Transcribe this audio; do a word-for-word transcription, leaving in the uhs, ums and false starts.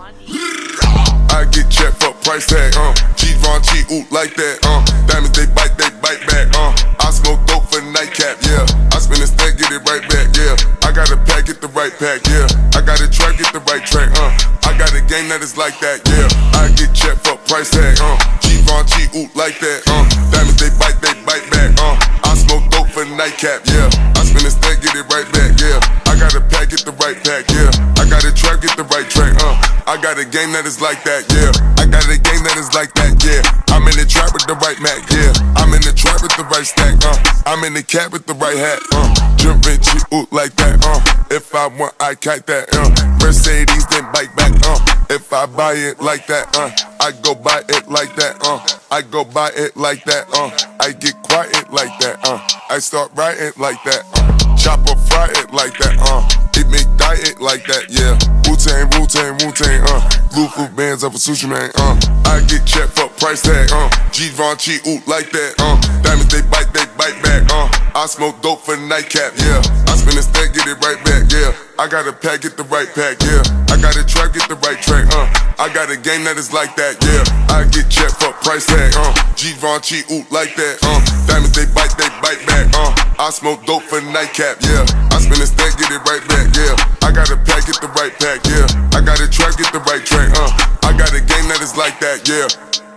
I get checked for price tag, uh. G-Von, G-Oot like that, uh. Diamonds, they bite, they bite back, uh. I smoke dope for nightcap, yeah. I spin a stack, get it right back, yeah. I got a pack, get the right pack, yeah. I got a track, get the right track, uh. I got a game that is like that, yeah. I get checked for price tag, uh. G-Von, G-Oot like that, uh. Diamonds, they bite, they bite back, uh. I smoke dope for nightcap, yeah. I spin a stack, get it right back, yeah. I got a pack, get the right pack, yeah. I got a track, get the right track, uh. I got a game that is like that, yeah. I got a game that is like that, yeah. I'm in the trap with the right Mac, yeah. I'm in the trap with the right stack, uh. I'm in the cab with the right hat, uh. Jumpin' G-Oot like that, uh. If I want, I kite that, uh. Mercedes, then bike back, uh. If I buy it like that, uh. I go buy it like that, uh. I go buy it like that, uh. I get quiet like that, uh. I start writing like that, uh. Chopper fry it like that, uh. It make diet like that, yeah. Wu-Tang, Wu-Tang, Wu-Tang, uh. Blue food bands up a sushi man, uh. I get checked for price tag, uh. G-Von, G-Oot like that, uh. Diamonds, they bite, they bite back, uh. I smoke dope for nightcap, yeah. I spin a stack, get it right back, yeah. I got a pack, get the right pack, yeah. I got a track, get the right track, uh. I got a game that is like that, yeah. I get checked for price tag, uh. G-Von, G-Oot like that, uh. Diamonds, they bite, they bite back, uh. I smoke dope for nightcap, yeah. I spin a stack, get it right back, yeah. I got a pack, get the right pack, yeah. I got a track, get the right track, uh. I got a game that is like that, yeah.